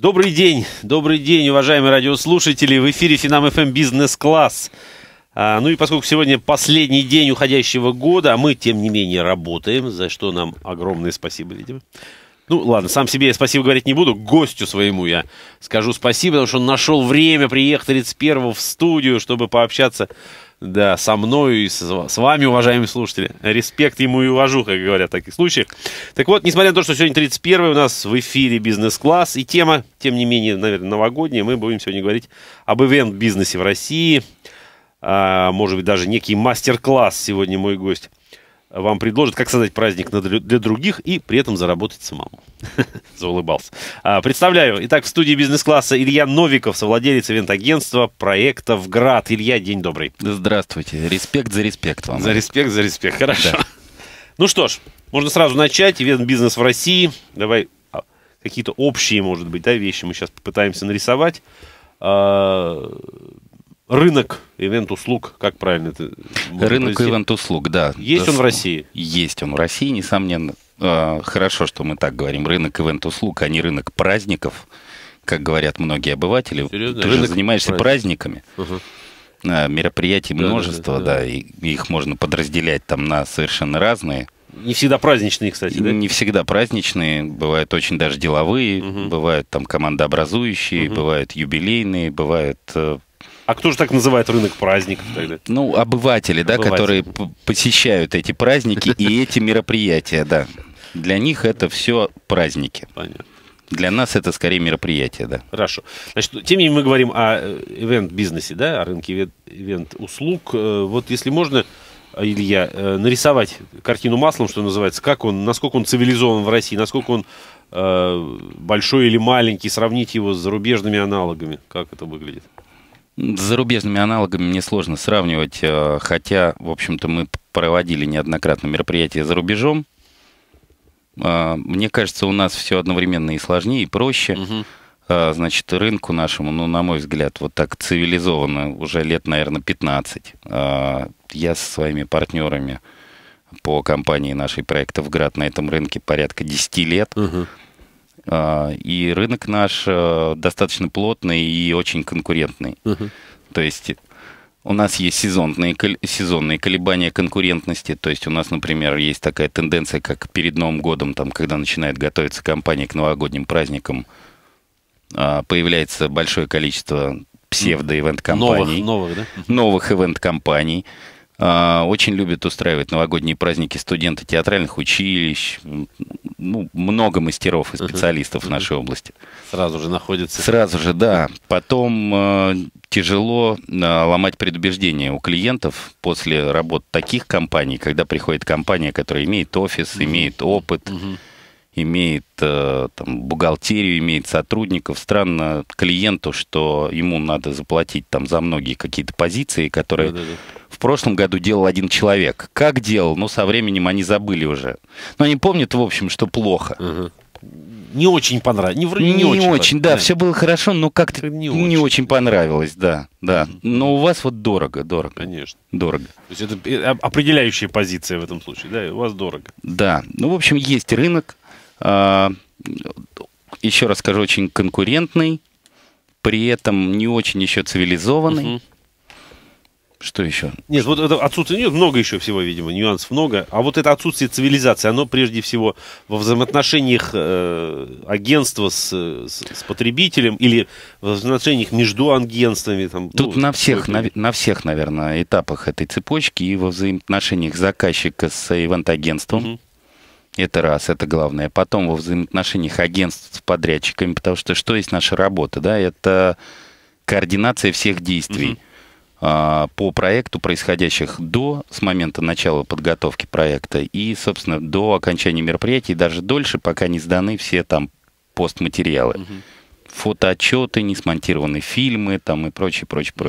Добрый день, уважаемые радиослушатели. В эфире Финам ФМ Бизнес-класс. Ну и поскольку сегодня последний день уходящего года, а мы, тем не менее, работаем, за что нам огромное спасибо, видимо. Ну, ладно, сам себе я спасибо говорить не буду, гостю своему я скажу спасибо, потому что он нашел время приехать 31-го в студию, чтобы пообщаться, да, со мной и с вами, уважаемые слушатели. Респект ему и уважуха, как говорят в таких случаях. Так вот, несмотря на то, что сегодня 31-й, у нас в эфире бизнес-класс, и тема, тем не менее, наверное, новогодняя, мы будем сегодня говорить об ивент-бизнесе в России. Может быть, даже некий мастер-класс сегодня мой гость вам предложит, как создать праздник для других и при этом заработать самому. Заулыбался. Представляю. Итак, в студии бизнес-класса Илья Новиков, совладелец ивент-агентства проектов «Град». Илья, день добрый. Здравствуйте. Респект за респект вам. За респект. Хорошо. Да. Ну что ж, можно сразу начать. Ивент-бизнес в России. Давай какие-то общие, может быть, да, вещи мы сейчас попытаемся нарисовать. Рынок ивент-услуг, как правильно это? Рынок ивент-услуг, да. Есть он в России? Есть он в России, несомненно. Хорошо, что мы так говорим. Рынок ивент-услуг, а не рынок праздников, как говорят многие обыватели. Серьезно? Ты же занимаешься праздниками. Угу. Мероприятий множество, да, и их можно подразделять там на совершенно разные. Не всегда праздничные, кстати, да? Не всегда праздничные, бывают очень даже деловые, бывают там командообразующие, бывают юбилейные, бывают... А кто же так называет рынок праздников тогда? Ну, обыватели, да, которые посещают эти праздники и эти мероприятия, да. Для них это все праздники. Понятно. Для нас это скорее мероприятия, да. Хорошо. Значит, тем не менее мы говорим о ивент-бизнесе, да, о рынке ивент-услуг. Вот если можно, Илья, нарисовать картину маслом, что называется, как он, насколько он цивилизован в России, насколько он большой или маленький, сравнить его с зарубежными аналогами, как это выглядит? С зарубежными аналогами мне сложно сравнивать, хотя, в общем-то, мы проводили неоднократно мероприятия за рубежом. Мне кажется, у нас все одновременно и сложнее, и проще. Значит, рынку нашему, ну, на мой взгляд, вот так цивилизованно уже лет, наверное, 15. Я со своими партнерами по компании нашей проектов «Град» на этом рынке порядка 10 лет. И рынок наш достаточно плотный и очень конкурентный. То есть у нас есть сезонные колебания конкурентности. То есть у нас, например, есть такая тенденция, как перед Новым годом, там, когда начинает готовиться компания к новогодним праздникам, появляется большое количество псевдо-ивент-компаний. Новых, да? Новых ивент-компаний. Очень любят устраивать новогодние праздники студенты театральных училищ. Ну, много мастеров и специалистов в нашей области. Сразу же находятся. Сразу же, да. Потом тяжело ломать предубеждения у клиентов после работ таких компаний, когда приходит компания, которая имеет офис, имеет опыт, имеет там, бухгалтерию, имеет сотрудников. Странно клиенту, что ему надо заплатить там за многие какие-то позиции, которые... В прошлом году делал один человек. Как делал? Ну, со временем они забыли уже. Но они помнят, в общем, что плохо. Не очень понравилось. Не очень, да. Все было хорошо, но как-то не очень понравилось, да. Но у вас вот дорого. Конечно. Дорого. То есть это определяющая позиция в этом случае, да? У вас дорого. Да. Ну, в общем, есть рынок. Еще раз скажу, очень конкурентный. При этом не очень еще цивилизованный. Что еще? Нет, вот это отсутствие, нет, много еще всего, видимо, нюансов много. А вот это отсутствие цивилизации, оно прежде всего во взаимоотношениях агентства с потребителем или в взаимоотношениях между агентствами. Там, тут на всех, наверное, этапах этой цепочки и во взаимоотношениях заказчика с ивент-агентством. Это раз, это главное. Потом во взаимоотношениях агентств с подрядчиками, потому что есть наша работа, да, это координация всех действий. По проекту, происходящих с момента начала подготовки проекта и, собственно, до окончания мероприятий, даже дольше, пока не сданы все там постматериалы. Фотоотчеты, не смонтированные фильмы там, и прочее.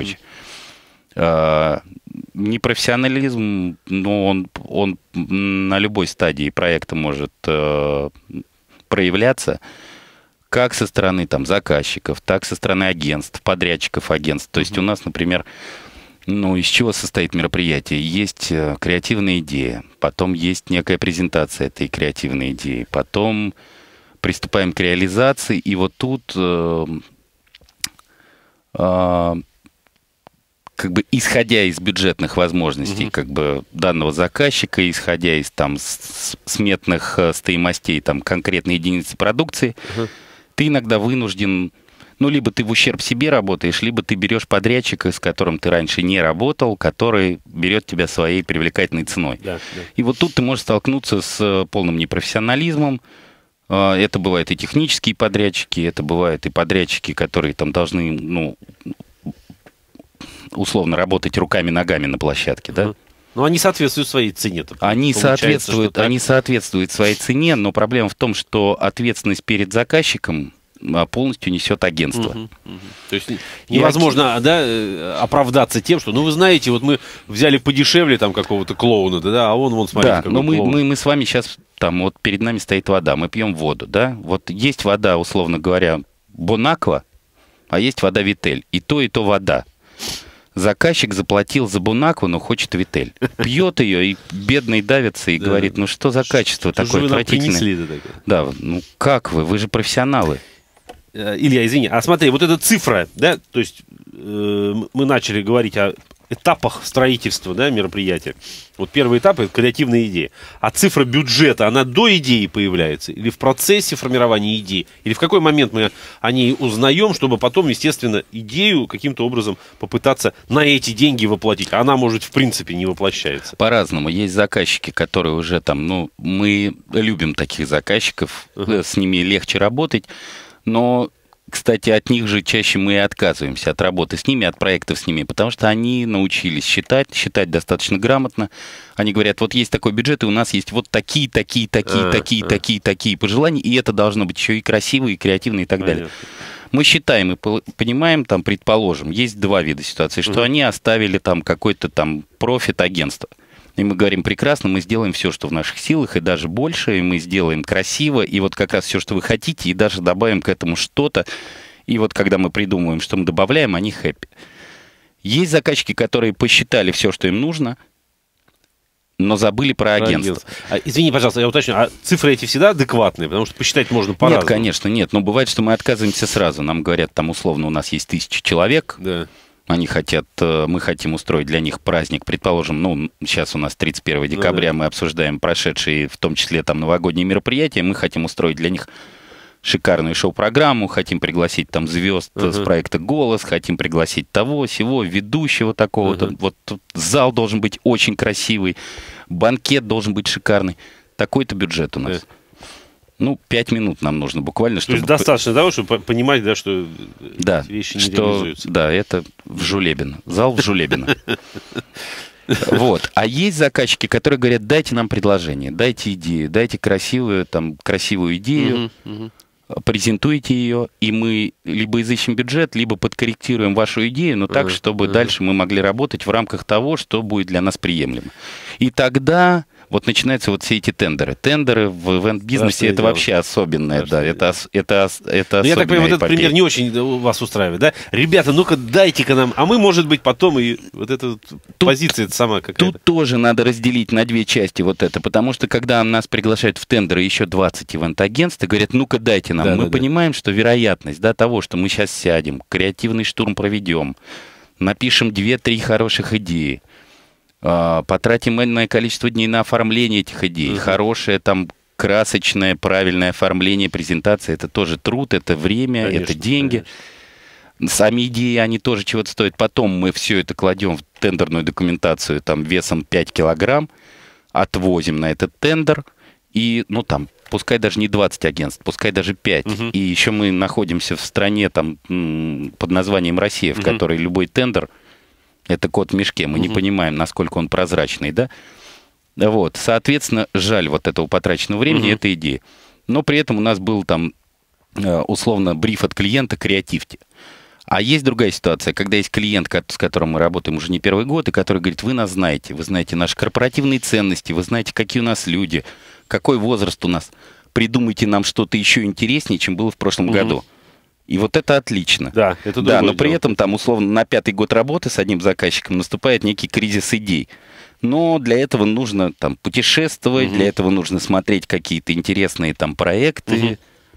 Непрофессионализм, но он на любой стадии проекта может проявляться. Как со стороны там, заказчиков, так со стороны агентств, подрядчиков агентств. То есть у нас, например, из чего состоит мероприятие? Есть креативная идея, потом есть некая презентация этой креативной идеи, потом приступаем к реализации, и вот тут как бы исходя из бюджетных возможностей как бы данного заказчика, исходя из там сметных стоимостей там конкретной единицы продукции, ты иногда вынужден, ну, либо ты в ущерб себе работаешь, либо ты берешь подрядчика, с которым ты раньше не работал, который берет тебя своей привлекательной ценой. Да, да. И вот тут ты можешь столкнуться с полным непрофессионализмом. Это бывают и технические подрядчики, это бывают и подрядчики, которые там должны, ну, условно работать руками-ногами на площадке, да? Но они соответствуют своей цене. Они соответствуют своей цене, но проблема в том, что ответственность перед заказчиком полностью несет агентство. То есть невозможно, да, оправдаться тем, что, ну, вы знаете, вот мы взяли подешевле там какого-то клоуна, да, а он, вон, смотрите, да, но мы с вами сейчас, там, вот перед нами стоит вода, мы пьем воду, да, вот есть вода, условно говоря, Бонаква, а есть вода Витель, и то вода. Заказчик заплатил за Бонакву, но хочет Витель. Пьет ее и бедный давится и говорит, ну что за качество такое отвратительное? Да, ну как вы же профессионалы. Илья, извини, а смотри, вот эта цифра, да, то есть мы начали говорить о этапах строительства, да, мероприятия. Вот первый этап — это креативная идея. А цифра бюджета, она до идеи появляется? Или в процессе формирования идеи? Или в какой момент мы о ней узнаем, чтобы потом, естественно, идею каким-то образом попытаться на эти деньги воплотить? А она, может, в принципе не воплощается. По-разному. Есть заказчики, которые уже там, ну, мы любим таких заказчиков, с ними легче работать, но... Кстати, от них же чаще мы и отказываемся, от работы с ними, от проектов с ними, потому что они научились считать достаточно грамотно. Они говорят, вот есть такой бюджет, и у нас есть вот такие пожелания, и это должно быть еще и красиво, и креативно, и так далее. Мы считаем и понимаем, там, предположим, есть два вида ситуации, что они оставили там какой-то там профит агентства. И мы говорим, прекрасно, мы сделаем все, что в наших силах, и даже больше, и мы сделаем красиво, и вот как раз все, что вы хотите, и даже добавим к этому что-то. И вот когда мы придумываем, что мы добавляем, они хэппи. Есть заказчики, которые посчитали все, что им нужно, но забыли про агентство. Извини, пожалуйста, я уточню, а цифры эти всегда адекватные? Потому что посчитать можно по-разному. Нет, конечно, нет. Но бывает, что мы отказываемся сразу. Нам говорят, там, условно, у нас есть 1000 человек. Да. Они хотят, мы хотим устроить для них праздник, предположим, ну, сейчас у нас 31 декабря, мы обсуждаем прошедшие, в том числе, там, новогодние мероприятия, мы хотим устроить для них шикарную шоу-программу, хотим пригласить там звезд с проекта «Голос», хотим пригласить того, сего, ведущего такого-то, вот зал должен быть очень красивый, банкет должен быть шикарный, такой-то бюджет у нас. Ну, 5 минут нам нужно буквально, чтобы... То есть достаточно того, чтобы понимать, да, что эти вещи не реализуются. Да, это в Жулебино. Зал в Жулебино. Вот. А есть заказчики, которые говорят, дайте нам предложение, дайте идею, дайте красивую идею, презентуйте ее, и мы либо изыщем бюджет, либо подкорректируем вашу идею, но так, чтобы дальше мы могли работать в рамках того, что будет для нас приемлемо. И тогда... Вот начинаются вот все эти тендеры. Тендеры в ивент-бизнесе — это вообще особенное, да, это особенная. Я так понимаю, вот этот пример не очень вас устраивает, да? Ребята, ну-ка дайте-ка нам, а мы, может быть, потом и вот эта позиция сама какая-то. Тут тоже надо разделить на две части вот это, потому что когда нас приглашают в тендеры еще 20 ивент-агентств, и говорят, ну-ка дайте нам, мы понимаем, что вероятность, да, того, что мы сейчас сядем, креативный штурм проведем, напишем 2-3 хороших идеи, потратим энное количество дней на оформление этих идей. Хорошее, там, красочное, правильное оформление, презентация — это тоже труд, это время, конечно, это деньги. Конечно. Сами идеи, они тоже чего-то стоят. Потом мы все это кладем в тендерную документацию там, весом 5 килограмм, отвозим на этот тендер, и, ну, там, пускай даже не 20 агентств, пускай даже 5. И еще мы находимся в стране там, под названием Россия, в которой любой тендер — это кот в мешке, мы не понимаем, насколько он прозрачный, да? Вот, соответственно, жаль вот этого потраченного времени, этой идеи. Но при этом у нас был там, условно, бриф от клиента «Креативьте». А есть другая ситуация, когда есть клиент, с которым мы работаем уже не первый год, и который говорит, вы нас знаете, вы знаете наши корпоративные ценности, вы знаете, какие у нас люди, какой возраст у нас, придумайте нам что-то еще интереснее, чем было в прошлом году. И вот это отлично. Да, это да, но при этом там, условно, на 5-й год работы с одним заказчиком наступает некий кризис идей. Но для этого нужно там путешествовать, для этого нужно смотреть какие-то интересные там проекты.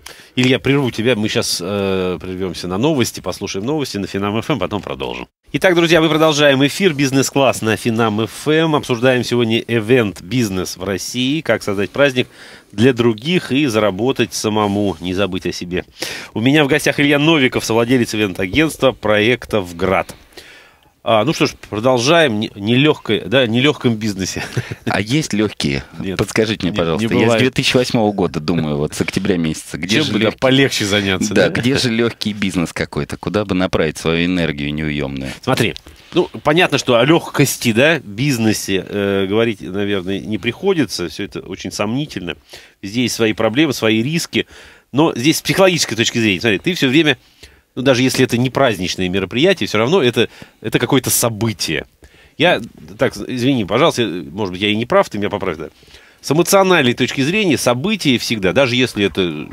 Илья, прерву тебя. Мы сейчас прервемся на новости, послушаем новости на Финам ФМ, потом продолжим. Итак, друзья, мы продолжаем эфир «Бизнес-класс» на Финам ФМ. Обсуждаем сегодня ивент «Бизнес в России», как создать праздник для других и заработать самому, не забыть о себе. У меня в гостях Илья Новиков, совладелец ивент-агентства проекта «ВГРАД». Ну что ж, продолжаем. Нелегком бизнесе. А есть легкие? Нет. Подскажите мне, пожалуйста. Я с 2008 года думаю, вот с октября месяца. Где же полегче заняться? Да, где же легкий бизнес какой-то? Куда бы направить свою энергию неуемную? Смотри, понятно, что о легкости, да, бизнесе говорить, наверное, не приходится. Все это очень сомнительно. Здесь есть свои проблемы, свои риски. Но здесь с психологической точки зрения, смотри, ты все время... даже если это не праздничное мероприятие, все равно это какое-то событие. Извини, пожалуйста, может быть, я и не прав, ты меня поправь, да. С эмоциональной точки зрения событие всегда, даже если это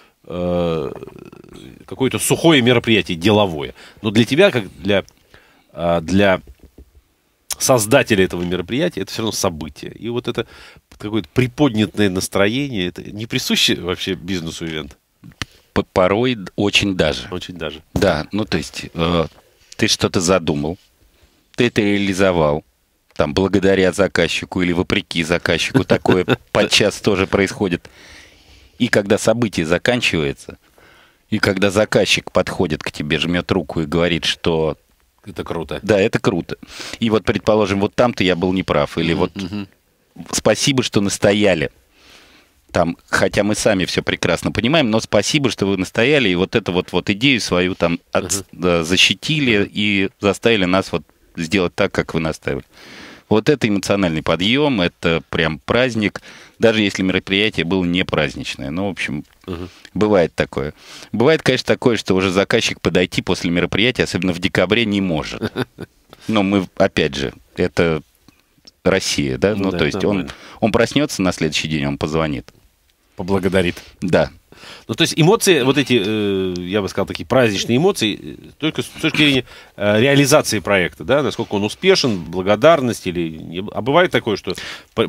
какое-то сухое мероприятие, деловое, но для тебя, как для создателя этого мероприятия, это все равно событие. И вот это какое-то приподнятое настроение, это не присуще вообще бизнесу ивент? Порой очень даже. Очень даже. Да, то есть ты что-то задумал, ты это реализовал, там, благодаря заказчику или вопреки заказчику, такое подчас тоже происходит. И когда событие заканчивается, и когда заказчик подходит к тебе, жмет руку и говорит, что... Это круто. Да, это круто. И вот, предположим, вот там-то я был неправ, или спасибо, что настояли. Там, хотя мы сами все прекрасно понимаем, но спасибо, что вы настояли, и вот эту вот идею свою там защитили и заставили нас вот сделать так, как вы наставили. Вот это эмоциональный подъем, это прям праздник, даже если мероприятие было не праздничное. В общем, бывает такое. Бывает, конечно, такое, что уже заказчик подойти после мероприятия, особенно в декабре, не может. Но мы, опять же, это... Россия, да? То есть он проснется на следующий день, он позвонит. Поблагодарит. Да. То есть эмоции, вот эти, я бы сказал, такие праздничные эмоции, только с точки зрения реализации проекта, да, насколько он успешен, благодарность или... А бывает такое, что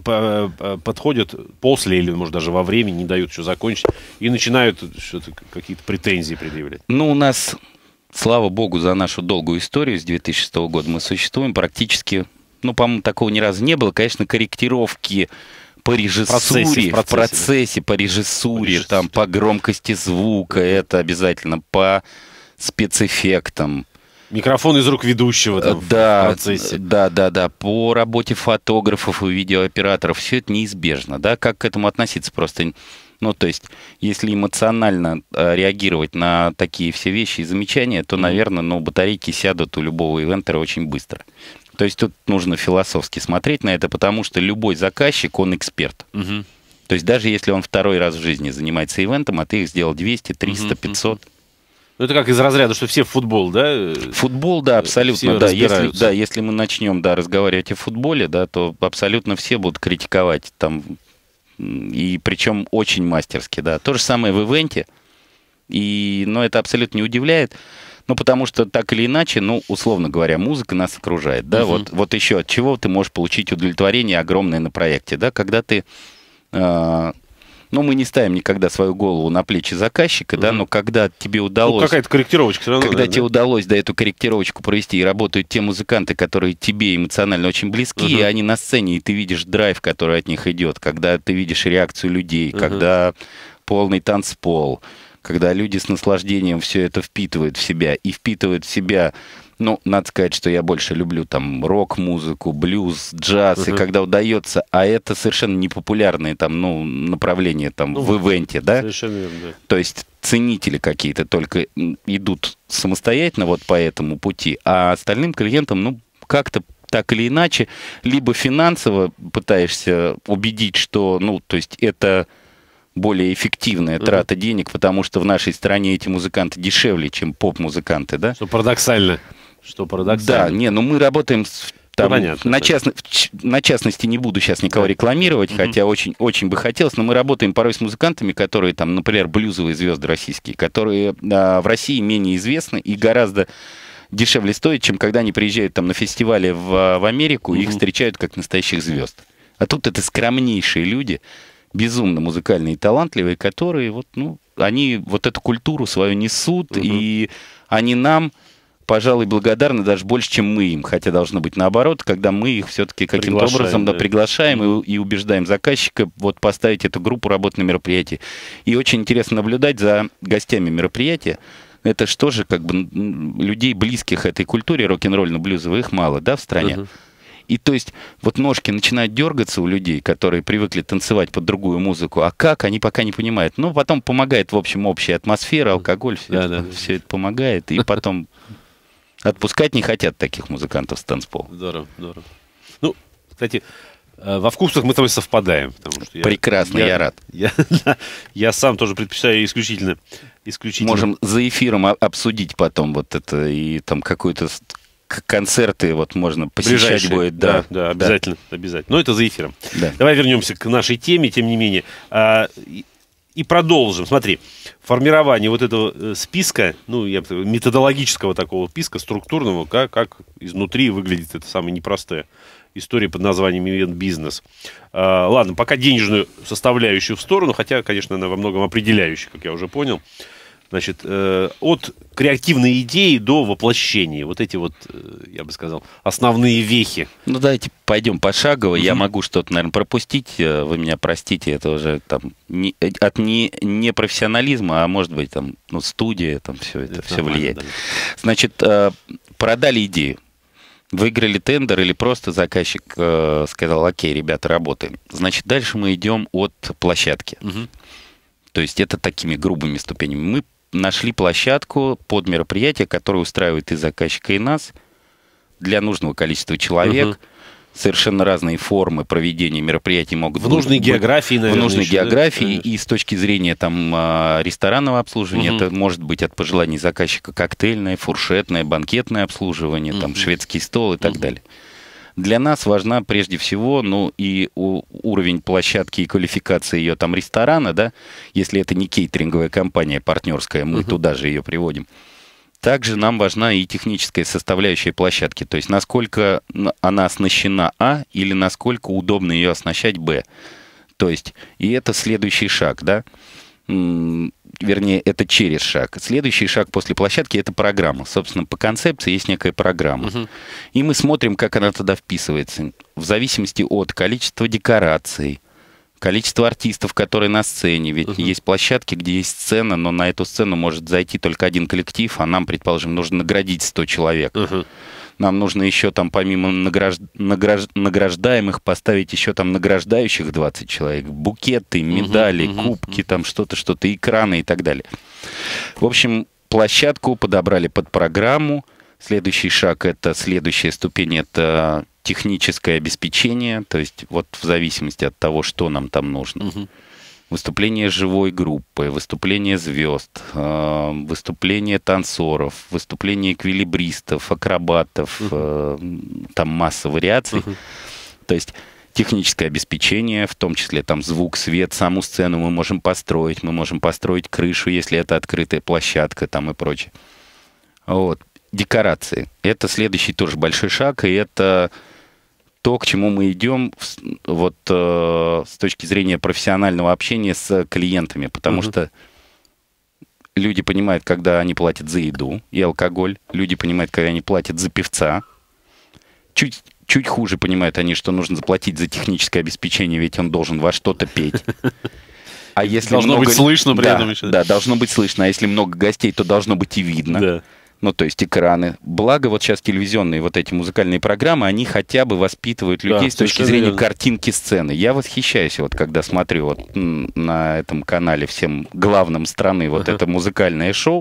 подходят после или, может, даже во время, не дают еще закончить, и начинают что-то, какие-то претензии предъявлять? У нас, слава богу, за нашу долгую историю с 2006 года мы существуем практически... по-моему, такого ни разу не было. Конечно, корректировки по режиссуре, в процессе, по режиссуре, там, по громкости звука, это обязательно, по спецэффектам. Микрофон из рук ведущего там, в процессе. Да, по работе фотографов и видеооператоров. Все это неизбежно, да, как к этому относиться просто... то есть, если эмоционально реагировать на такие все вещи и замечания, то, наверное, батарейки сядут у любого ивентера очень быстро. То есть тут нужно философски смотреть на это, потому что любой заказчик, он эксперт. То есть даже если он второй раз в жизни занимается ивентом, а ты их сделал 200, 300, 500. Это как из разряда, что все в футбол, да? Футбол, да, абсолютно. Да. Если мы начнем разговаривать о футболе, да, то абсолютно все будут критиковать там, и причем очень мастерски, да. То же самое в ивенте, но это абсолютно не удивляет. Потому что так или иначе, условно говоря, музыка нас окружает, да, вот еще от чего ты можешь получить удовлетворение огромное на проекте, да, когда ты, мы не ставим никогда свою голову на плечи заказчика, да, но когда тебе удалось... какая-то корректировочка все равно. Когда тебе удалось, эту корректировочку провести, и работают те музыканты, которые тебе эмоционально очень близки, и они на сцене, и ты видишь драйв, который от них идет, когда ты видишь реакцию людей, когда полный танцпол, когда люди с наслаждением все это впитывают в себя, и впитывают в себя, надо сказать, что я больше люблю там рок-музыку, блюз, джаз, и когда удается, а это совершенно непопулярные там, направления там в ивенте, да? Совершенно верно, да. То есть ценители какие-то только идут самостоятельно вот по этому пути, а остальным клиентам, как-то так или иначе, либо финансово пытаешься убедить, что, то есть это... более эффективная трата денег, потому что в нашей стране эти музыканты дешевле, чем поп-музыканты, да? Что парадоксально. Да, мы работаем там, на частности, не буду сейчас никого рекламировать, хотя очень, очень бы хотелось, но мы работаем порой с музыкантами, которые там, например, блюзовые звезды российские, которые в России менее известны и гораздо дешевле стоят, чем когда они приезжают там на фестивале в Америку, и их встречают как настоящих звезд. А тут это скромнейшие люди, безумно музыкальные и талантливые, которые они вот эту культуру свою несут, Мгм. и они нам, пожалуй, благодарны даже больше, чем мы им. Хотя должно быть наоборот, когда мы их все-таки каким-то Приглашаем, образом да. приглашаем и убеждаем заказчика вот поставить эту группу работы на мероприятии. И очень интересно наблюдать за гостями мероприятия. Это что же, как бы, людей, близких этой культуре рок-н-ролльно-блюзовой, их мало, да, в стране? Мгм. И то есть вот ножки начинают дергаться у людей, которые привыкли танцевать под другую музыку, а как, они пока не понимают. Ну, потом помогает, в общем, общая атмосфера, алкоголь, все, Да, да. все это помогает, и потом отпускать не хотят таких музыкантов с танцпола. Здорово, здорово. Ну, кстати, во вкусах мы с тобой совпадаем. Потому что Прекрасно, я рад. Я сам тоже предпочитаю исключительно. Можем за эфиром обсудить потом вот это, и там какой-то концерты вот можно посещать ближайшие. будет. Да, обязательно, обязательно. Но это за эфиром. Да. Давай вернемся к нашей теме, тем не менее. И продолжим. Смотри, формирование вот этого списка, ну, я бы сказал, методологического такого списка, структурного, как изнутри выглядит эта самая непростая история под названием ивент-бизнес. Ладно, пока денежную составляющую в сторону, хотя, конечно, она во многом определяющая, как я уже понял. Значит, от креативной идеи до воплощения. Вот эти вот, я бы сказал, основные вехи. Ну, давайте пойдем пошагово. Я могу что-то, наверное, пропустить. Вы меня простите, это уже там от непрофессионализма, а может быть, там, ну, студия, там все это все влияет. Да. Значит, продали идею. Выиграли тендер или просто заказчик сказал: окей, ребята, работаем. Значит, дальше мы идем от площадки. То есть это такими грубыми ступенями. Мы нашли площадку под мероприятие, которое устраивает и заказчика, и нас, для нужного количества человек. Совершенно разные формы проведения мероприятий могут быть. В нужной географии, наверное. В нужной еще, географии, да? И с точки зрения там ресторанного обслуживания, это может быть от пожеланий заказчика коктейльное, фуршетное, банкетное обслуживание, там шведский стол и так далее. Для нас важна прежде всего, ну, и уровень площадки и квалификации ее там ресторана, да, если это не кейтеринговая компания партнерская, мы туда же ее приводим. Также нам важна и техническая составляющая площадки, то есть насколько она оснащена, или насколько удобно ее оснащать, То есть, и это следующий шаг, да, вернее, это через шаг. Следующий шаг после площадки – это программа. Собственно, по концепции есть некая программа. И мы смотрим, как она туда вписывается. В зависимости от количества декораций, количества артистов, которые на сцене. Ведь есть площадки, где есть сцена, но на эту сцену может зайти только один коллектив, а нам, предположим, нужно наградить 100 человек. Нам нужно еще там помимо награждаемых поставить еще там награждающих 20 человек, букеты, медали, кубки, там что-то, экраны и так далее. В общем, площадку подобрали под программу. Следующий шаг, это следующая ступень, это техническое обеспечение, то есть вот в зависимости от того, что нам там нужно. Выступление живой группы, выступление звезд, выступление танцоров, выступление эквилибристов, акробатов, там масса вариаций. То есть техническое обеспечение, в том числе там звук, свет, саму сцену мы можем построить крышу, если это открытая площадка там и прочее. Вот. Декорации. Это следующий тоже большой шаг, и это то, к чему мы идем вот с точки зрения профессионального общения с клиентами, потому что люди понимают, когда они платят за еду и алкоголь, люди понимают, когда они платят за певца, чуть хуже понимают они, что нужно заплатить за техническое обеспечение, ведь он должен во что-то петь. А если должно быть слышно при этом еще. Да, должно быть слышно, а если много гостей, то должно быть и видно. Да. Ну, то есть экраны. Благо, вот сейчас телевизионные вот эти музыкальные программы, они хотя бы воспитывают людей с точки зрения картинки сцены. Я восхищаюсь, вот когда смотрю вот на этом канале всем главным страны вот это музыкальное шоу.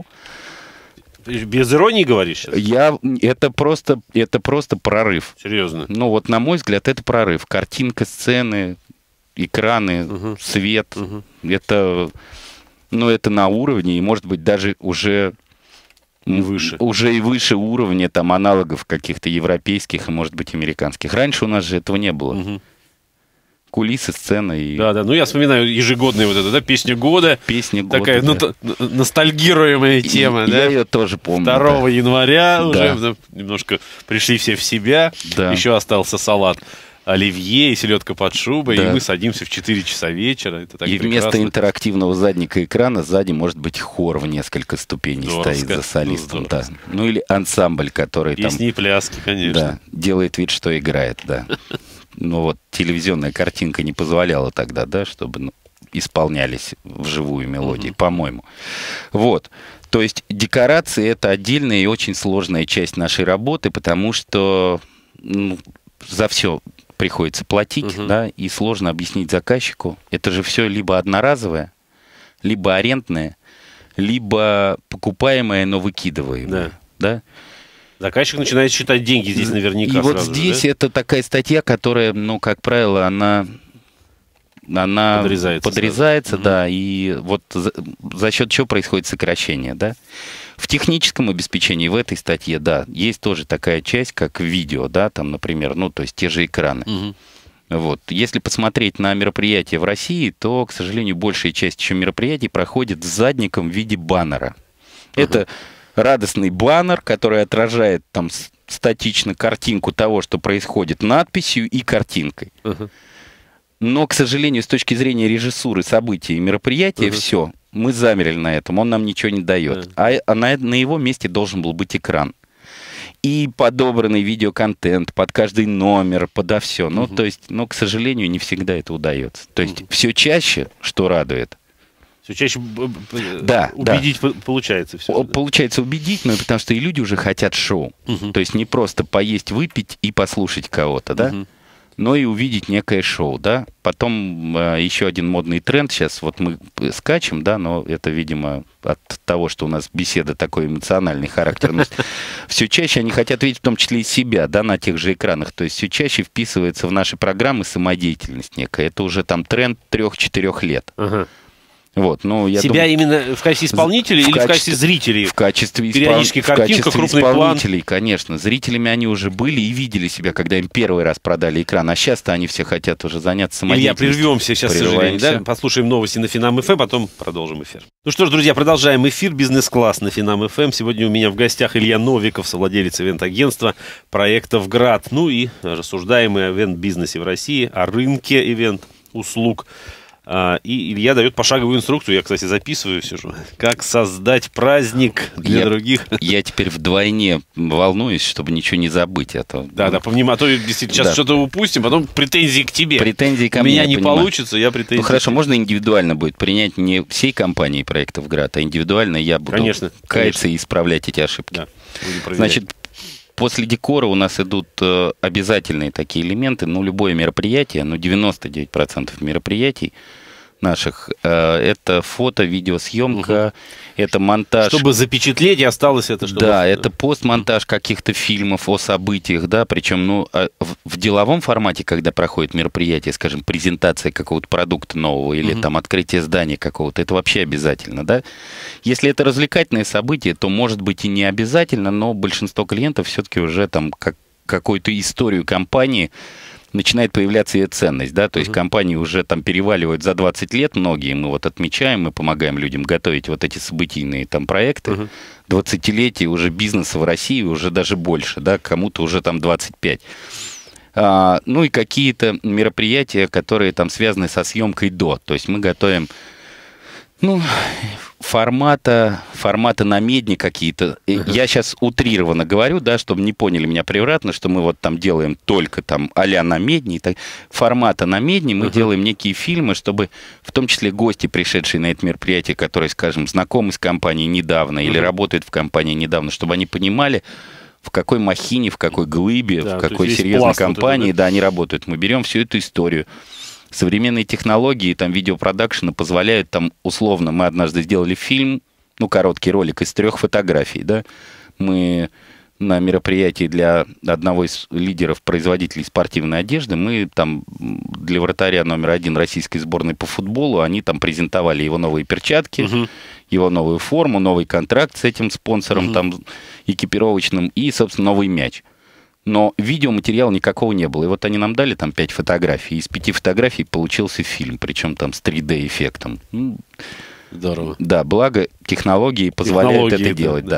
Без иронии говоришь сейчас? Это просто прорыв. Серьезно? Ну, вот на мой взгляд, это прорыв. Картинка сцены, экраны, свет. Это на уровне, и, может быть, даже уже и выше уровня там аналогов каких-то европейских и, может быть, американских. Раньше у нас же этого не было. Кулисы, сцена и... Да, ну я вспоминаю ежегодную вот эту, да, песню года. Песня года. Такая, ностальгируемая тема, да? Я ее тоже помню. 2 января уже немножко пришли все в себя, еще остался салат. оливье и селедка под шубой, Да. и мы садимся в 4 часа вечера. Это так И прекрасно. вместо интерактивного задника экрана сзади может быть хор в несколько ступеней Здоровско. стоит за солистом. Да. Здоровско. Ну или ансамбль, который Песни и пляски, там конечно. делает вид, что играет, да. Ну вот телевизионная картинка не позволяла тогда, да, чтобы исполнялись вживую мелодии, по-моему. Вот. То есть декорации — это отдельная и очень сложная часть нашей работы, потому что за все приходится платить, да, и сложно объяснить заказчику. Это же все либо одноразовое, либо арендное, либо покупаемое, но выкидываемое. Да? Заказчик начинает считать деньги здесь наверняка И вот сразу же, здесь да? это такая статья, которая, ну, как правило, она подрезается, сразу. да, и вот за счет чего происходит сокращение, да. В техническом обеспечении в этой статье, да, есть тоже такая часть, как видео, да, там, например, ну, то есть те же экраны. Вот. Если посмотреть на мероприятия в России, то, к сожалению, большая часть еще мероприятий проходит с задником в виде баннера. Это радостный баннер, который отражает там статично картинку того, что происходит, надписью и картинкой. Но, к сожалению, с точки зрения режиссуры событий и мероприятия, все, мы замерли на этом, он нам ничего не дает. А на его месте должен был быть экран. И подобранный видеоконтент под каждый номер, подо все. Ну, то есть, к сожалению, не всегда это удается. То есть, все чаще, что радует. Все чаще Да, убедить получается все. Получается убедить, но потому что и люди уже хотят шоу. То есть, не просто поесть, выпить и послушать кого-то, да? Но и увидеть некое шоу, да. Потом еще один модный тренд, сейчас вот мы скачем, да, но это, видимо, от того, что у нас беседа такой эмоциональный характер. Все чаще они хотят видеть в том числе и себя, да, на тех же экранах. То есть все чаще вписывается в наши программы самодеятельность некая. Это уже там тренд 3-4 лет. Вот, ну, я себя думаю, именно в качестве исполнителей или в качестве зрителей? В качестве, Периодически картинка, крупный исполнителей, конечно. Зрителями они уже были и видели себя, когда им первый раз продали экран. А сейчас-то они все хотят уже заняться самодеятельностью. Илья, прервемся сейчас, к сожалению, да? Послушаем новости на Финам ФМ, потом продолжим эфир. Ну что ж, друзья, продолжаем эфир. Бизнес-класс на Финам ФМ. Сегодня у меня в гостях Илья Новиков, совладелец ивент-агентства проектов «Град». Ну и рассуждаем мы о ивент-бизнесе в России, о рынке ивент-услуг. И Илья дает пошаговую инструкцию, я, кстати, записываю, сижу, как создать праздник для других. Я теперь вдвойне волнуюсь, чтобы ничего не забыть. Да, понимаю, а то действительно сейчас что-то упустим, потом претензии к тебе. Претензии ко мне. У меня не понимаю. получится, я претензии. Ну хорошо, можно индивидуально будет принять не всей компанией проектов «Град», а индивидуально я буду каяться и исправлять эти ошибки. Да, значит, после декора у нас идут обязательные такие элементы. Ну, любое мероприятие, 99% мероприятий наших, это фото, видеосъемка, это монтаж. Чтобы запечатлеть, и осталось это, чтобы... Да, это постмонтаж каких-то фильмов о событиях, да, причем, в деловом формате, когда проходит мероприятие, скажем, презентация какого-то продукта нового или там открытие здания какого-то, это вообще обязательно, да. Если это развлекательное событие, то, может быть, и не обязательно, но большинство клиентов все-таки уже там какую-то историю компании начинает появляться и ценность, да, то есть компании уже там переваливают за 20 лет многие, мы вот отмечаем, мы помогаем людям готовить вот эти событийные там проекты, 20-летие уже бизнеса в России уже даже больше, да, кому-то уже там 25. Ну и какие-то мероприятия, которые там связаны со съемкой до, то есть мы готовим, формата на медне какие-то. Я сейчас утрированно говорю, да, чтобы не поняли меня превратно, что мы вот там делаем только там а-ля на медне. Формата на медне мы делаем некие фильмы, чтобы в том числе гости, пришедшие на это мероприятие, которые, скажем, знакомы с компанией недавно или работают в компании недавно, чтобы они понимали, в какой махине, в какой глыбе, в какой серьезной компании, да, они работают. Мы берем всю эту историю. Современные технологии, там, видеопродакшена позволяют, там, условно, мы однажды сделали фильм, короткий ролик из 3 фотографий, да, мы на мероприятии для одного из лидеров производителей спортивной одежды, мы там для вратаря номер 1 российской сборной по футболу, они там презентовали его новые перчатки, его новую форму, новый контракт с этим спонсором, там, экипировочным и, собственно, новый мяч. Но видеоматериала никакого не было. И вот они нам дали там 5 фотографий. Из 5 фотографий получился фильм, причем там с 3D-эффектом. Здорово. Да, благо технологии позволяют это делать, да.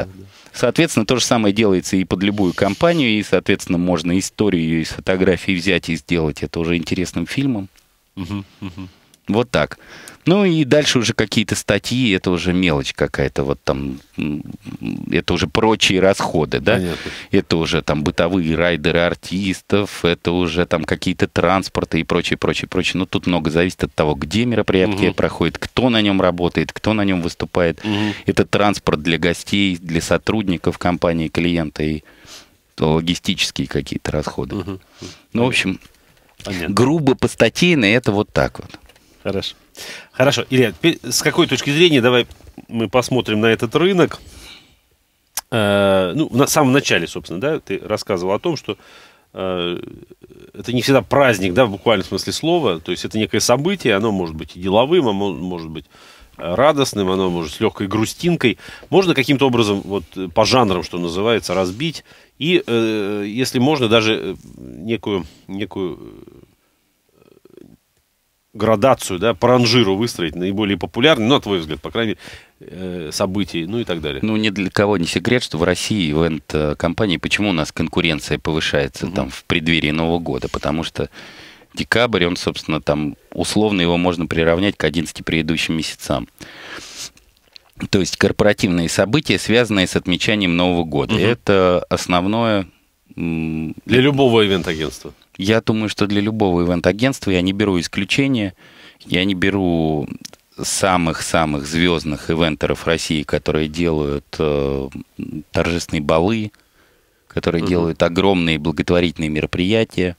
Соответственно, то же самое делается и под любую компанию, и, соответственно, можно историю из фотографий взять и сделать это уже интересным фильмом. Вот так. Ну и дальше уже какие-то статьи, это уже мелочь какая-то, вот там, это уже прочие расходы, да? Понятно. Это уже там бытовые райдеры артистов, это уже там какие-то транспорты и прочее, прочее, прочее. Но тут много зависит от того, где мероприятие проходит, кто на нем работает, кто на нем выступает. Это транспорт для гостей, для сотрудников компании, клиента и логистические какие-то расходы. Ну, в общем, понятно. грубо по-статейно это вот так вот. Хорошо. Хорошо. Илья, теперь с какой точки зрения давай мы посмотрим на этот рынок? Ну, на самом начале, собственно, да, ты рассказывал о том, что это не всегда праздник, да, в буквальном смысле слова. То есть это некое событие, оно может быть и деловым, оно может быть радостным, оно может с легкой грустинкой. Можно каким-то образом вот по жанрам, что называется, разбить. И, если можно, даже некую градацию, да, по ранжиру выстроить, наиболее популярные, ну, на твой взгляд, по крайней мере, событий, ну и так далее. Ну, ни для кого не секрет, что в России ивент-компании, почему у нас конкуренция повышается там в преддверии Нового года? Потому что декабрь, он, собственно, там, условно его можно приравнять к 11 предыдущим месяцам. То есть корпоративные события, связанные с отмечанием Нового года. Это основное... Для любого ивент-агентства. Я думаю, что для любого ивент-агентства я не беру исключения, я не беру самых-самых звездных ивентеров России, которые делают торжественные балы, которые делают огромные благотворительные мероприятия,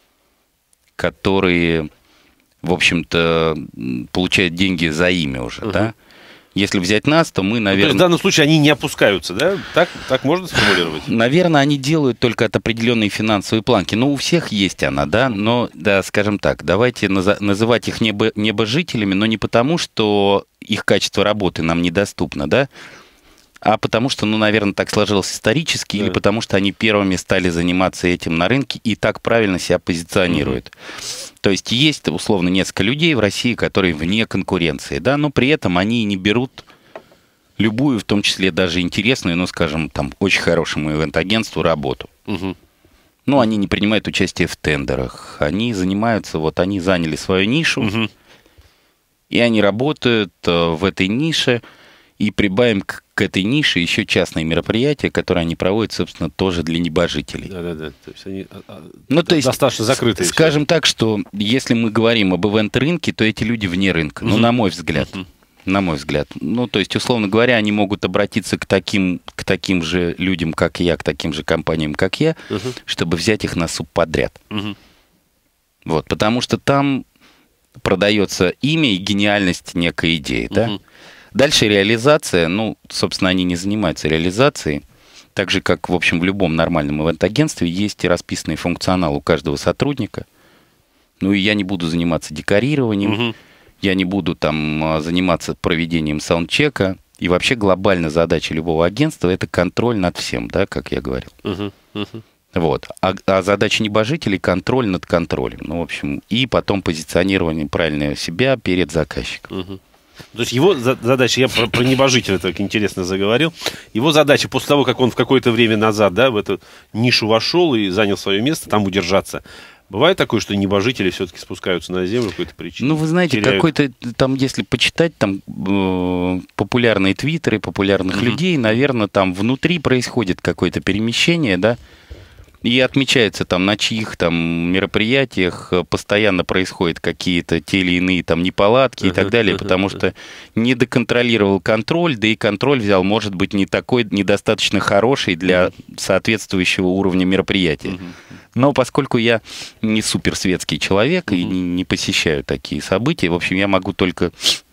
которые, в общем-то, получают деньги за имя уже, да? Если взять нас, то мы, наверное... Ну, то есть в данном случае они не опускаются, да? Так можно сформулировать? Наверное, они делают только от определенной финансовой планки. Ну, у всех есть она, да? Но, да, скажем так, давайте называть их небожителями, но не потому, что их качество работы нам недоступно, да? А потому что, ну, наверное, так сложилось исторически, или потому что они первыми стали заниматься этим на рынке и так правильно себя позиционируют. То есть есть, условно, несколько людей в России, которые вне конкуренции, да, но при этом они не берут любую, в том числе даже интересную, ну, скажем, там, очень хорошему ивент-агентству работу. Ну, они не принимают участие в тендерах, они занимаются, вот, они заняли свою нишу, и они работают в этой нише, и прибавим к этой нише еще частные мероприятия, которые они проводят, собственно, тоже для небожителей. Да-да-да. То есть они то есть, достаточно закрытые. Скажем так, что если мы говорим об ивент-рынке, то эти люди вне рынка. Ну, на мой взгляд. На мой взгляд. Ну, то есть, условно говоря, они могут обратиться к таким же людям, как я, к таким же компаниям, как я, чтобы взять их на субподряд. Вот, потому что там продается имя и гениальность некой идеи, да? Дальше реализация, ну, собственно, они не занимаются реализацией. Так же, как, в общем, в любом нормальном ивент-агентстве есть и расписанный функционал у каждого сотрудника. Ну, и я не буду заниматься декорированием, я не буду там заниматься проведением саундчека. И вообще глобальная задача любого агентства – это контроль над всем, да, как я говорил. Вот. А задача небожителей – контроль над контролем. Ну, в общем, и потом позиционирование правильного себя перед заказчиком. То есть его задача, я про небожителя так интересно заговорил, его задача после того, как он в какое-то время назад, да, в эту нишу вошел и занял свое место, там удержаться. Бывает такое, что небожители все-таки спускаются на землю по какой-то причине? Ну, вы знаете, какой-то, там, если почитать там популярные твиттеры популярных людей, наверное, там внутри происходит какое-то перемещение, да, и отмечается там, на чьих там мероприятиях постоянно происходят какие-то те или иные там неполадки и так далее, потому что не доконтролировал контроль, да и контроль взял, может быть, не такой, недостаточно хороший для соответствующего уровня мероприятия. Но поскольку я не суперсветский человек и не посещаю такие события, в общем, я могу только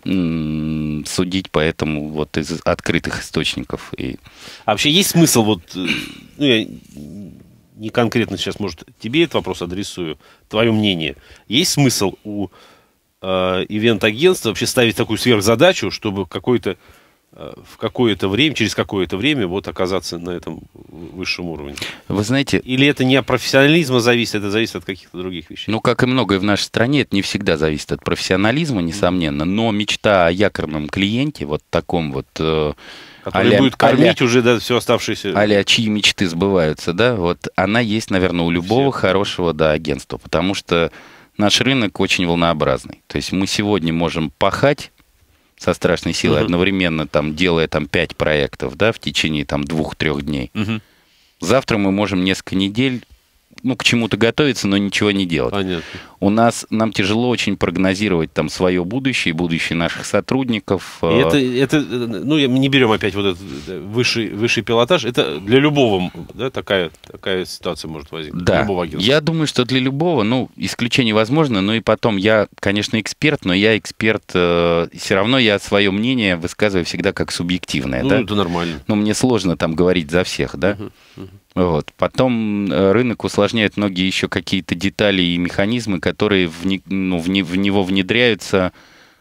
судить поэтому вот из открытых источников. А вообще есть смысл вот, ну, я не конкретно сейчас, может, тебе этот вопрос адресую, твое мнение. Есть смысл у ивент-агентства вообще ставить такую сверхзадачу, чтобы в какое-то время, через какое-то время вот оказаться на этом высшем уровне? Вы знаете... Или это не от профессионализма зависит, это зависит от каких-то других вещей? Ну, как и многое в нашей стране, это не всегда зависит от профессионализма, несомненно, но мечта о якорном клиенте, вот таком вот... который будет кормить уже, да, все оставшееся... А-ля чьи мечты сбываются, да, вот она есть, наверное, у любого хорошего, да, агентства, потому что наш рынок очень волнообразный. То есть мы сегодня можем пахать со страшной силой, одновременно там, делая там 5 проектов, да, в течение там 2-3 дней. Завтра мы можем несколько недель, ну, к чему-то готовиться, но ничего не делать. Понятно. Нам тяжело очень прогнозировать там свое будущее, будущее наших сотрудников. И это, ну, мы не берем опять вот этот высший пилотаж, это для любого, да, такая ситуация может возникнуть. Да, для любого агентства. Я думаю, что для любого, ну, исключение возможно, но и потом я, конечно, эксперт, но я эксперт, все равно я свое мнение высказываю всегда как субъективное. Ну, да? это нормально. Но мне сложно там говорить за всех, да. Вот. Потом рынок усложняет многие еще какие-то детали и механизмы, которые в него внедряются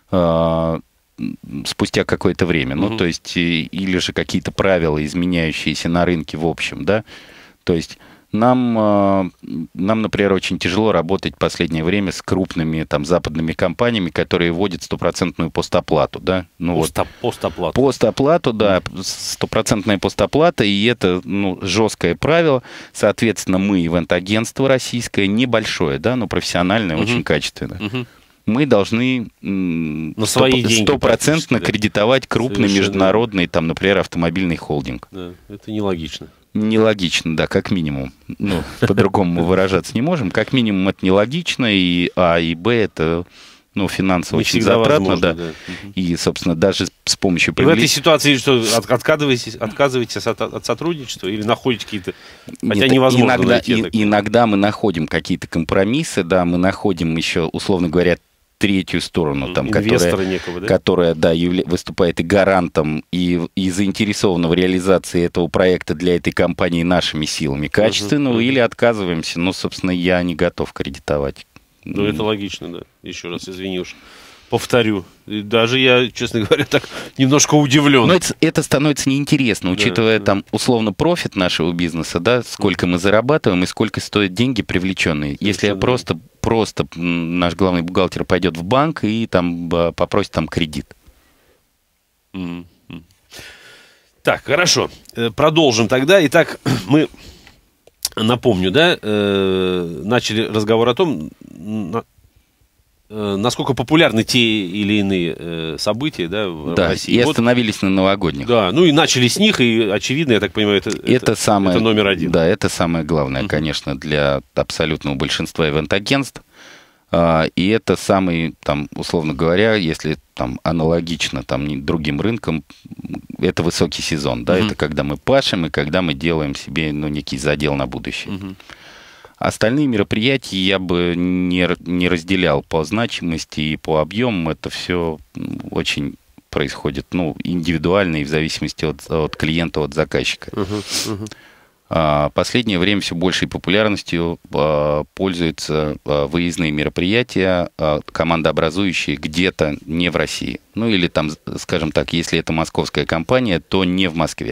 спустя какое-то время. Ну, то есть, или же какие-то правила, изменяющиеся на рынке в общем, да. То есть нам, например, очень тяжело работать в последнее время с крупными там западными компаниями, которые вводят стопроцентную постоплату, да. Ну, постоплату. Постоплату, да, стопроцентная постоплата, и это, ну, жесткое правило. Соответственно, мы, ивент-агентство российское, небольшое, да, но профессиональное, очень качественное. Мы должны стопроцентно кредитовать крупный международный, там, например, автомобильный холдинг. Да, это нелогично. Нелогично, да, как минимум. Ну, по-другому мы выражаться не можем. Как минимум это нелогично, и А, и Б это, ну, финансово очень затратно, да. И, собственно, даже с помощью... И в этой ситуации что, отказываетесь от сотрудничества или находите какие-то... Хотя невозможно найти. Иногда мы находим какие-то компромиссы, да, мы находим еще, условно говоря, третью сторону, там, которая да, выступает и гарантом, и заинтересована в реализации этого проекта для этой компании нашими силами качественного, или отказываемся. Ну, собственно, я не готов кредитовать. Ну, это логично, да. Еще раз, извини уж. Повторю. Даже я, честно говоря, так немножко удивлен. Но это становится неинтересно, учитывая там условно профит нашего бизнеса, да, сколько мы зарабатываем и сколько стоят деньги привлеченные. Если я просто наш главный бухгалтер пойдет в банк и там попросит там кредит. Так, хорошо. Продолжим тогда. Итак, мы, напомню, да, начали разговор о том, насколько популярны те или иные события, да, в России. И остановились на новогодних. Да, ну и начали с них, и очевидно, я так понимаю, это номер один. Да, это самое главное, конечно, для абсолютного большинства ивент-агентств. И это самый, там, условно говоря, если там аналогично там, другим рынкам, это высокий сезон, да, это когда мы пашем и когда мы делаем себе, ну, некий задел на будущее. Остальные мероприятия я бы не разделял по значимости и по объемам. Это все очень происходит, ну, индивидуально и в зависимости от клиента, от заказчика. Последнее время все большей популярностью пользуются выездные мероприятия, командообразующие где-то не в России. Ну или там, скажем так, если это московская компания, то не в Москве.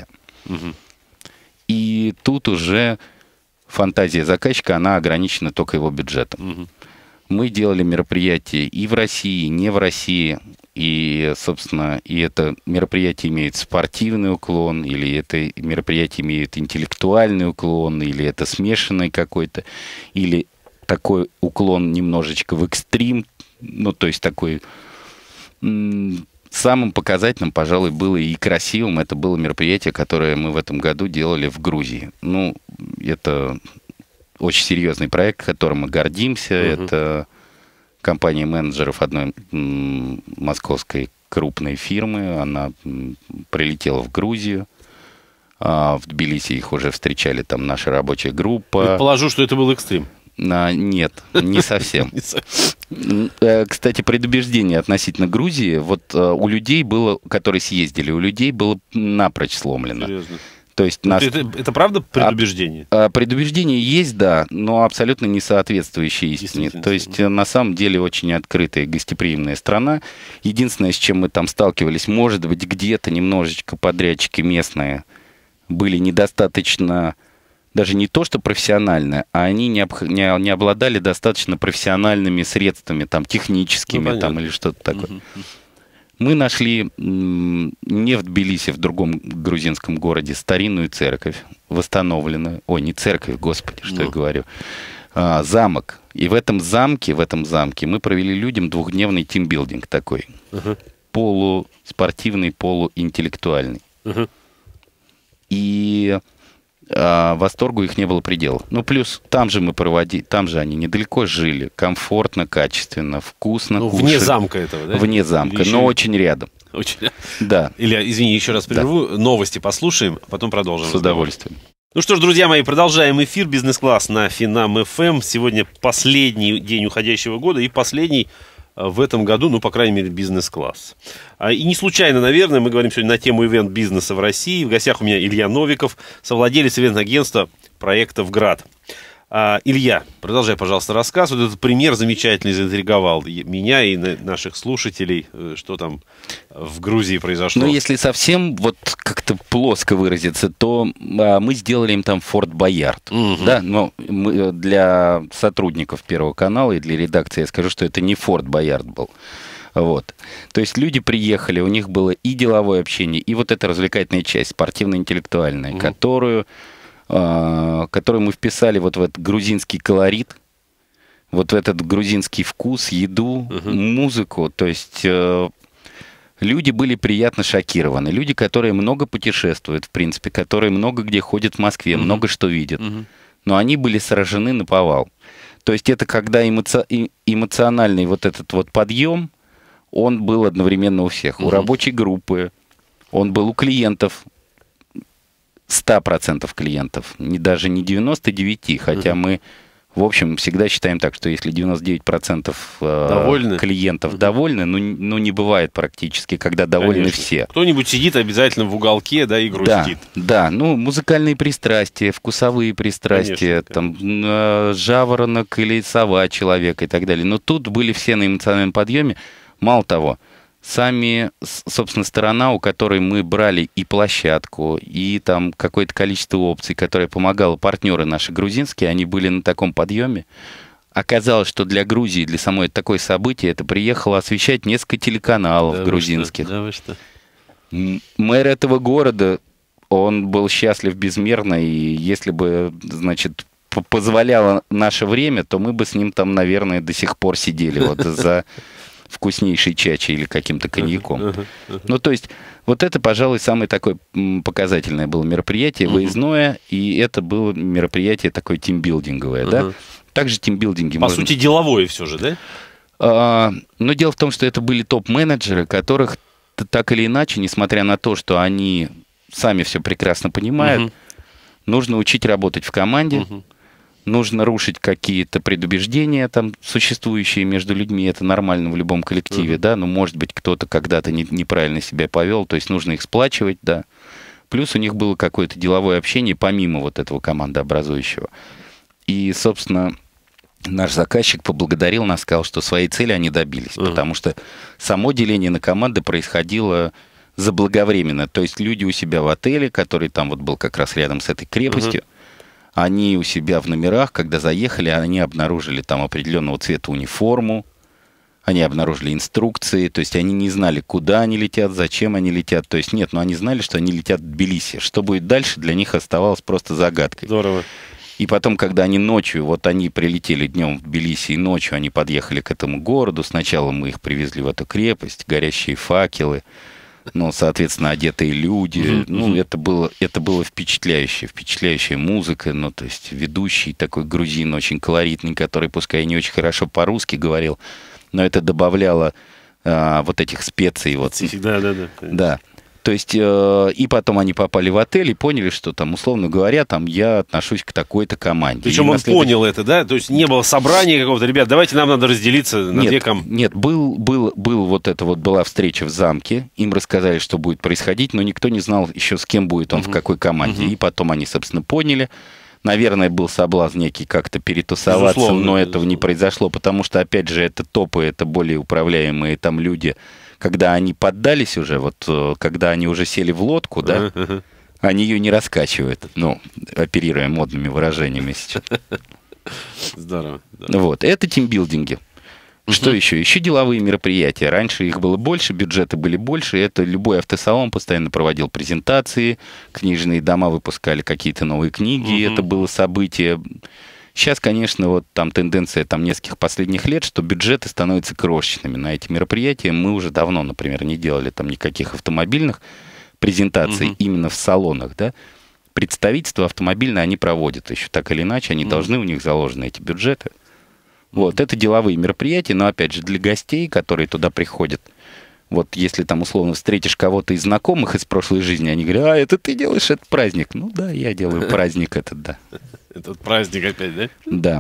И тут уже... фантазия заказчика, она ограничена только его бюджетом. Мы делали мероприятия и в России, и не в России. И, собственно, и это мероприятие имеет спортивный уклон, или это мероприятие имеет интеллектуальный уклон, или это смешанный какой-то, или такой уклон немножечко в экстрим. Ну, то есть такой... Самым показательным, пожалуй, было и красивым, это было мероприятие, которое мы в этом году делали в Грузии. Ну, это очень серьезный проект, которым мы гордимся. Это компания менеджеров одной московской крупной фирмы. Она прилетела в Грузию. В Тбилиси их уже встречали там наша рабочая группа. Предположу, что это был экстрим. Нет, не совсем. Кстати, предубеждение относительно Грузии, вот у людей было, которые съездили, у людей было напрочь сломлено. Серьезно? То есть это правда предубеждение? Предубеждение есть, да, но абсолютно не соответствующее истине. То есть на самом деле очень открытая, гостеприимная страна. Единственное, с чем мы там сталкивались, может быть, где-то немножечко подрядчики местные были недостаточно, даже не то что профессиональные, а они не обладали достаточно профессиональными средствами, там, техническими, там, или что-то такое. Мы нашли не в Тбилиси, в другом грузинском городе, старинную церковь, восстановленную. Ой, не церковь, господи, что я говорю. Замок. И в этом замке мы провели людям двухдневный тимбилдинг такой. Полуспортивный, полуинтеллектуальный. И восторгу их не было предела. Ну, плюс там же они недалеко жили, комфортно, качественно, вкусно кушали. Вне замка этого, да? Вне замка, но очень рядом. Очень. Да. Илья, извини, еще раз прерву. Да. Новости послушаем, а потом продолжим. С удовольствием. Ну что ж, друзья мои, продолжаем эфир «Бизнес-класс» на Финам ФМ. Сегодня последний день уходящего года и последний в этом году, ну, по крайней мере, бизнес-класс. И не случайно, наверное, мы говорим сегодня на тему ивент-бизнеса в России. В гостях у меня Илья Новиков, совладелец ивент-агентства проекта «ВГРАД». Илья, продолжай, пожалуйста, рассказ. Вот этот пример замечательный заинтриговал меня и наших слушателей, что там в Грузии произошло. Ну, если совсем вот как-то плоско выразиться, то мы сделали им там Форт Боярд. Да, но для сотрудников Первого канала и для редакции я скажу, что это не Форт Боярд был. Вот. То есть люди приехали, у них было и деловое общение, и вот эта развлекательная часть, спортивно-интеллектуальная, которую мы вписали вот в этот грузинский колорит, вот в этот грузинский вкус, еду, музыку. То есть люди были приятно шокированы. Люди, которые много путешествуют, в принципе, которые много где ходят в Москве, много что видят. Но они были сражены наповал. То есть это когда эмоциональный вот этот вот подъем, он был одновременно у всех. У рабочей группы, он был у клиентов, 100% клиентов, даже не 99%, хотя мы, в общем, всегда считаем так, что если 99% клиентов довольны, ну, не бывает практически, когда довольны все. Кто-нибудь сидит обязательно в уголке, да, и грустит. Да, ну, музыкальные пристрастия, вкусовые пристрастия, там, жаворонок или сова человека и так далее. Но тут были все на эмоциональном подъеме. Мало того, сами, собственно, сторона, у которой мы брали и площадку, и там какое-то количество опций, которое помогало, партнеры наши грузинские, они были на таком подъеме. Оказалось, что для Грузии, для самой такое событие, это приехало освещать несколько телеканалов грузинских. Да вы что? Мэр этого города, он был счастлив безмерно, и если бы, значит, позволяло наше время, то мы бы с ним там, наверное, до сих пор сидели вот за вкуснейшей чачей или каким-то коньяком. Ну, то есть, вот это, пожалуй, самое такое показательное было мероприятие, выездное, и это было мероприятие такое тимбилдинговое, да? Также тимбилдинги... По сути, деловое все же, да? Но дело в том, что это были топ-менеджеры, которых так или иначе, несмотря на то, что они сами все прекрасно понимают, нужно учить работать в команде, нужно рушить какие-то предубеждения, там, существующие между людьми. Это нормально в любом коллективе, да. Но, может быть, кто-то когда-то неправильно себя повел. То есть нужно их сплачивать, да. Плюс у них было какое-то деловое общение, помимо вот этого командообразующего. И, собственно, наш заказчик поблагодарил нас, сказал, что своей цели они добились. Потому что само деление на команды происходило заблаговременно. То есть люди у себя в отеле, который там вот был как раз рядом с этой крепостью, они у себя в номерах, когда заехали, они обнаружили там определенного цвета униформу, они обнаружили инструкции, то есть они не знали, куда они летят, зачем они летят. То есть нет, но они знали, что они летят в Тбилиси. Что будет дальше, для них оставалось просто загадкой. Здорово. И потом, когда они ночью, вот они прилетели днем в Тбилиси, и ночью они подъехали к этому городу, сначала мы их привезли в эту крепость, горящие факелы, ну, соответственно, одетые люди. Ну, это было впечатляющая музыка. Ну, то есть ведущий такой грузин, очень колоритный, который, пускай не очень хорошо по-русски говорил, но это добавляло вот этих специй. Вот. Да. То есть, и потом они попали в отель и поняли, что там, условно говоря, там я отношусь к такой-то команде. Причем он понял это, да? То есть не было собрания какого-то, ребят, давайте нам надо разделиться на две команды. Нет, была встреча в замке, им рассказали, что будет происходить, но никто не знал еще, с кем будет он, в какой команде. И потом они, собственно, поняли. Наверное, был соблазн некий как-то перетусоваться, безусловно, но этого не произошло, потому что, опять же, это топы, это более управляемые там люди. Когда они поддались уже, вот когда они уже сели в лодку, да, Они ее не раскачивают, ну, оперируя модными выражениями сейчас. Здорово. Вот, это тимбилдинги. Что еще? Еще деловые мероприятия. Раньше их было больше, бюджеты были больше. Это любой автосалон постоянно проводил презентации, книжные дома выпускали какие-то новые книги. Это было событие. Сейчас, конечно, вот там тенденция там нескольких последних лет, что бюджеты становятся крошечными на эти мероприятия. Мы уже давно, например, не делали там никаких автомобильных презентаций именно в салонах, да. Представительства автомобильные они проводят еще так или иначе, они должны, у них заложены эти бюджеты. Вот, это деловые мероприятия, но, опять же, для гостей, которые туда приходят, вот, если там, условно, встретишь кого-то из знакомых из прошлой жизни, они говорят, а, это ты делаешь этот праздник? Ну, да, я делаю праздник этот, да. Этот праздник опять, да?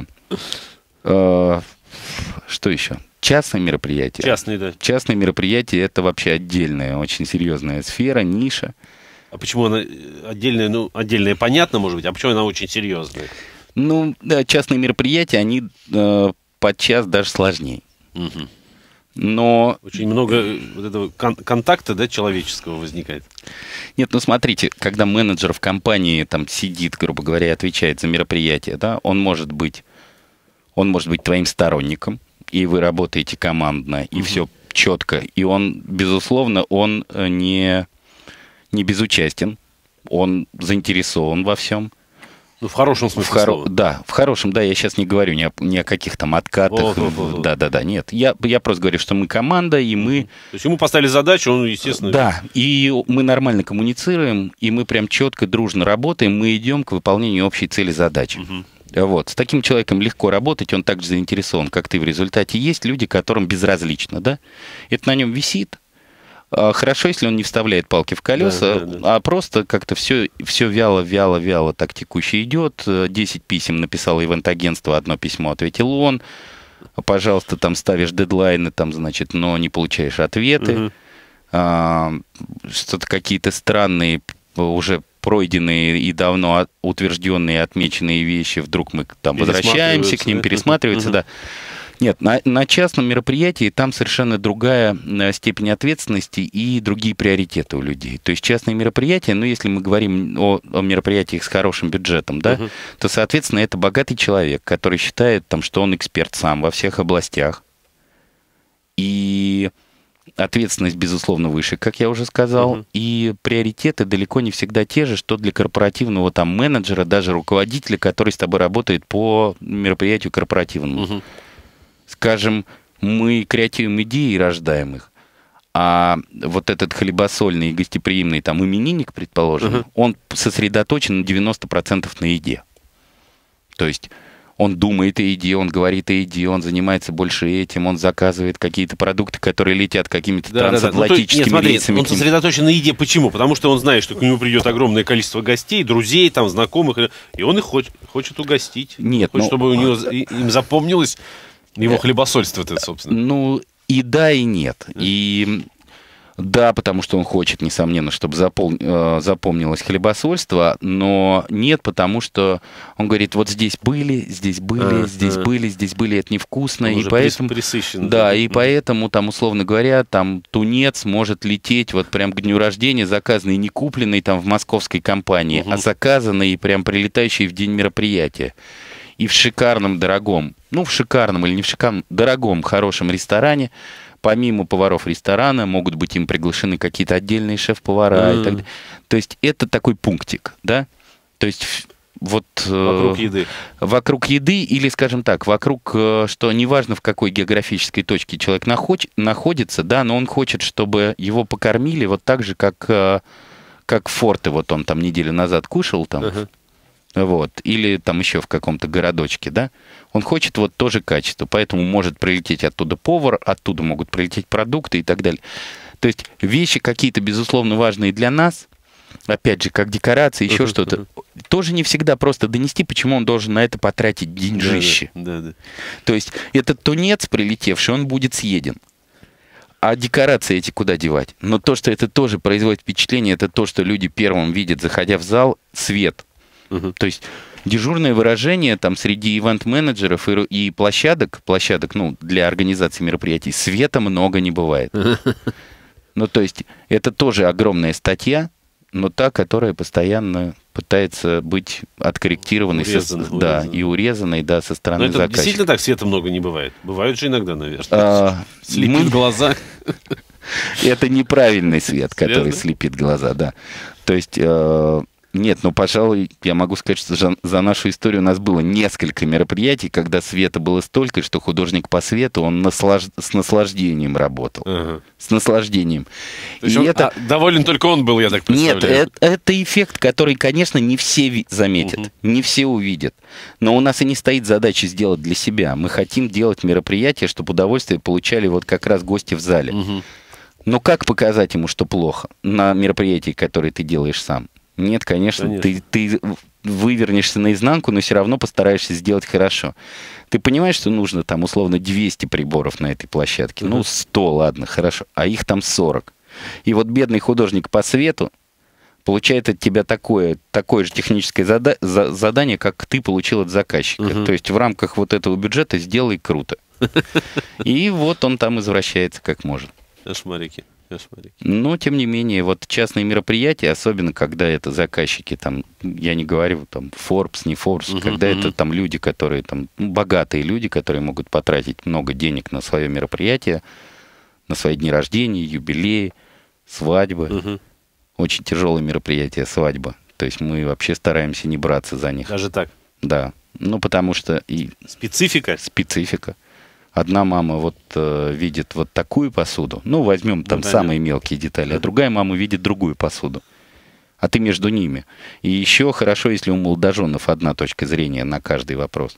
Да. Что еще? Частные мероприятия. Частные, да. Частные мероприятия – это вообще отдельная, очень серьезная сфера, ниша. А почему она отдельная? Ну, отдельная понятно, может быть, а почему она очень серьезная? Ну, да, частные мероприятия, они подчас даже сложнее. Но... Очень много вот этого контакта, да, человеческого возникает. Нет, ну смотрите, когда менеджер в компании там сидит, грубо говоря, и отвечает за мероприятие, да, он может быть твоим сторонником, и вы работаете командно, и все четко. И он, безусловно, он не безучастен, он заинтересован во всем. Ну, в хорошем смысле слова. Да, в хорошем, да, я сейчас не говорю ни о каких там откатах. Да, нет. Я просто говорю, что мы команда, и мы... То есть ему поставили задачу, он, естественно... Да, и мы нормально коммуницируем, и мы прям четко, дружно работаем, мы идем к выполнению общей цели задачи. Вот. С таким человеком легко работать, он также заинтересован, как ты в результате. Есть люди, которым безразлично, да? Это на нем висит. Хорошо, если он не вставляет палки в колеса, а просто как-то все вяло так текуще идет. 10 писем написал ивент-агентство, одно письмо ответил он. Пожалуйста, там ставишь дедлайны, там, значит, но не получаешь ответы. Что-то какие-то странные, уже пройденные и давно утвержденные, отмеченные вещи, вдруг мы там возвращаемся к ним, пересматриваются, да. Нет, на частном мероприятии там совершенно другая степень ответственности и другие приоритеты у людей. То есть частные мероприятия, ну, если мы говорим о мероприятиях с хорошим бюджетом, да, то, соответственно, это богатый человек, который считает, там, что он эксперт сам во всех областях. И ответственность, безусловно, выше, как я уже сказал. И приоритеты далеко не всегда те же, что для корпоративного там менеджера, даже руководителя, который с тобой работает по мероприятию корпоративному. Скажем, мы креативим идеи и рождаем их. А вот этот хлебосольный и гостеприимный там именинник, предположим, он сосредоточен на 90% на еде. То есть он думает о еде, он говорит о еде, он занимается больше этим, он заказывает какие-то продукты, которые летят какими-то трансатлантическими рейсами. Он сосредоточен на еде. Почему? Потому что он знает, что к нему придет огромное количество гостей, друзей, там, знакомых, и он их хочет угостить. Нет, хочет, чтобы у него им запомнилось его хлебосольство-то, собственно. Ну, и да, и нет. И да, потому что он хочет, несомненно, чтобы запомнилось хлебосольство, но нет, потому что он говорит, вот здесь были, здесь были, это невкусно. Он и уже поэтому, присыщен. Да, и поэтому, там, условно говоря, там тунец может лететь вот прям к дню рождения, заказанный, не купленный там в московской компании, а заказанный и прям прилетающий в день мероприятия. И в шикарном, дорогом, ну, в шикарном или не в шикарном, дорогом, хорошем ресторане, помимо поваров ресторана, могут быть им приглашены какие-то отдельные шеф-повара и так далее. То есть это такой пунктик, да? То есть вот... Вокруг еды. Вокруг еды или, скажем так, вокруг, что неважно в какой географической точке человек находится, да, но он хочет, чтобы его покормили вот так же, как Форте, вот он там неделю назад кушал там, вот, или там еще в каком-то городочке, да, он хочет вот тоже качество, поэтому может прилететь оттуда повар, оттуда могут прилететь продукты и так далее. То есть вещи какие-то, безусловно, важные для нас, опять же, как декорации, еще что-то, тоже не всегда просто донести, почему он должен на это потратить деньжище. То есть этот тунец прилетевший, он будет съеден. А декорации эти куда девать? Но то, что это тоже производит впечатление, это то, что люди первым видят, заходя в зал, свет. То есть дежурное выражение там среди ивент-менеджеров и площадок, ну, для организации мероприятий, света много не бывает. Ну, то есть это тоже огромная статья, но та, которая постоянно пытается быть откорректированной, да, и урезанной, да, со стороны но это заказчика. Действительно так света много не бывает? Бывают же иногда, наверное. Слепит глаза. Это неправильный свет, который слепит глаза, да. То есть... Нет, ну, пожалуй, я могу сказать, что за нашу историю у нас было несколько мероприятий, когда света было столько, что художник по свету, он с наслаждением работал. Ага. С наслаждением. То есть доволен только он был, я так представляю. Нет, это эффект, который, конечно, не все заметят, не все увидят. Но у нас и не стоит задача сделать для себя. Мы хотим делать мероприятия, чтобы удовольствие получали вот как раз гости в зале. Но как показать ему, что плохо на мероприятии, которое ты делаешь сам? Нет, конечно. Ты вывернешься наизнанку, но все равно постараешься сделать хорошо. Ты понимаешь, что нужно там условно 200 приборов на этой площадке? Ну, 100, ладно, хорошо. А их там 40. И вот бедный художник по свету получает от тебя такое же техническое задание, как ты получил от заказчика. То есть в рамках вот этого бюджета сделай круто. И вот он там извращается как может. Кошмарики. Но, тем не менее, вот частные мероприятия, особенно когда это заказчики, там, я не говорю, там, Forbes, не Forbes, когда это там люди, которые, там, богатые люди, которые могут потратить много денег на свое мероприятие, на свои дни рождения, юбилеи, свадьбы. Очень тяжелые мероприятия, свадьба. То есть мы вообще стараемся не браться за них. Даже так? Да. Ну, потому что... Специфика? Специфика. Одна мама вот видит вот такую посуду, ну, возьмем там самые мелкие детали, а другая мама видит другую посуду. А ты между ними. И еще хорошо, если у молодоженов одна точка зрения на каждый вопрос.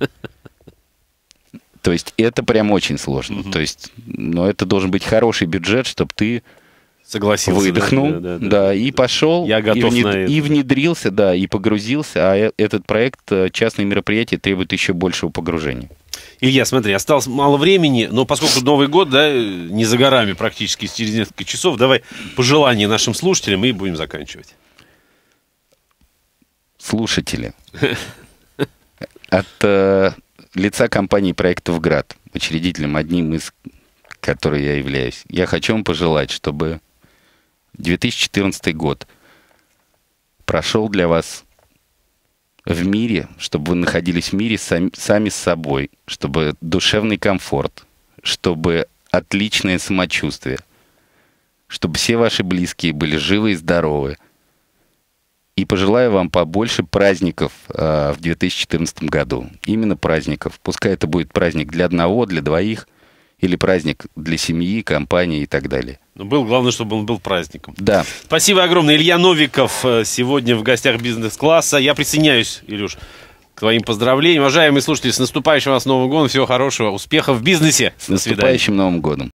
То есть это прям очень сложно. То есть, но это должен быть хороший бюджет, чтобы ты согласился, выдохнул, да, и пошел, я готов и внедрился, да, и погрузился. А этот проект, частные мероприятия, требует еще большего погружения. Илья, смотри, осталось мало времени, но поскольку Новый год, да, не за горами практически через несколько часов, давай пожелания нашим слушателям и будем заканчивать. Слушатели, от лица компании «Проектов Град», учредителем одним из которой я являюсь, я хочу вам пожелать, чтобы 2014 год прошел для вас в мире, чтобы вы находились в мире сами с собой, чтобы душевный комфорт, чтобы отличное самочувствие, чтобы все ваши близкие были живы и здоровы. И пожелаю вам побольше праздников в 2014 году. Именно праздников. Пускай это будет праздник для одного, для двоих, или праздник для семьи, компании и так далее. Но главное, чтобы он был праздником. Да. Спасибо огромное. Илья Новиков сегодня в гостях бизнес-класса. Я присоединяюсь, Илюш, к твоим поздравлениям. Уважаемые слушатели, с наступающим вас Новым годом. Всего хорошего, успехов в бизнесе. С наступающим Новым годом.